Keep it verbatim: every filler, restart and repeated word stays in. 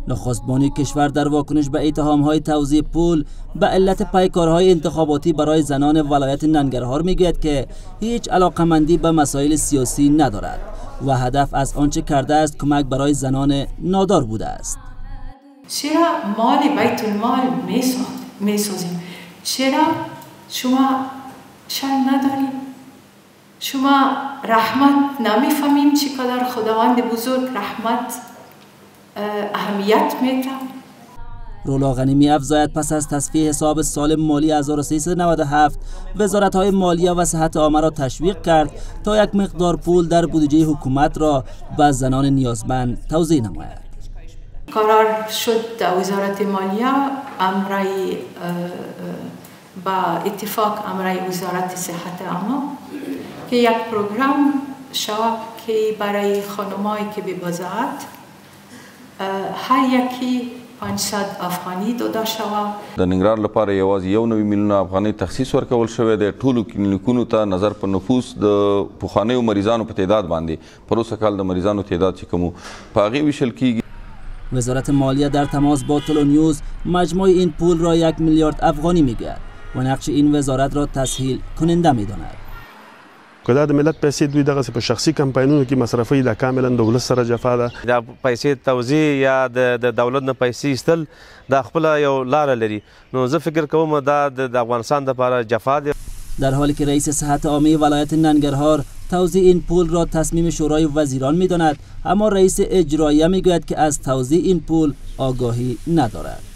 نخست بانی کشور در واکنش به اتهام‌های توزیع پول به علت پیکارهای انتخاباتی برای زنان ولایت ننگرهار میگوید که هیچ علاقمندی به مسائل سیاسی ندارد و هدف از آنچه کرده است کمک برای زنان نادار بوده است. چرا مال بیت المال میسازیم؟ چرا شما شرم نداریم؟ شما رحمت نمیفهمیم چقدر خداوند بزرگ رحمت اهمیت میده؟ رولا غنیمی افزاید پس از تصفیه حساب سال مالی هزار و سیصد و نود و هفت وزارت‌های مالیه و صحت عامه را تشویق کرد تا یک مقدار پول در بودجه حکومت را به زنان نیازمند توزیع نماید. قرار شد در وزارت مالیه امرای با اتفاق امرای وزارت صحت عامه که یک پروگرام شود که برای خانمایی که ببازد هر یکی پانصد افغانی داده شود. د ننګرهار لپاره یوازې یو نوي میلیونه افغانۍ تخصیص ورکول شوی دی. ټولو کلینیکونو ته نظر په نفوس د پخوانیو مریضانو په تعداد باندې پر اوسه کال د مریضانو تعداد چې کوم په هغې ویشل کیږي. وزارت مالیه در تماس با تلو نیوز مجموع این پول را یک میلیارد افغانی میگوید و نقش این وزارت را تسهیل کننده میداند. که دا د ملت پیسې دوی دغه په شخصي کمپاینونو کې مصرفوي دا کاملا دولت سره جفا ده. دا پیسې توزیع یا د دولت نه پیسې ایستل دا خپل یو لار لري. نو زه فکر کوم دا د افغانستان لپاره جفا ده. در حالی که رئیس صحت عامه ولایت ننگرهار توزیع این پول را تصمیم شورای وزیران میداند، اما رئیس اجراییه میگوید که از توزیع این پول آگاهی ندارد.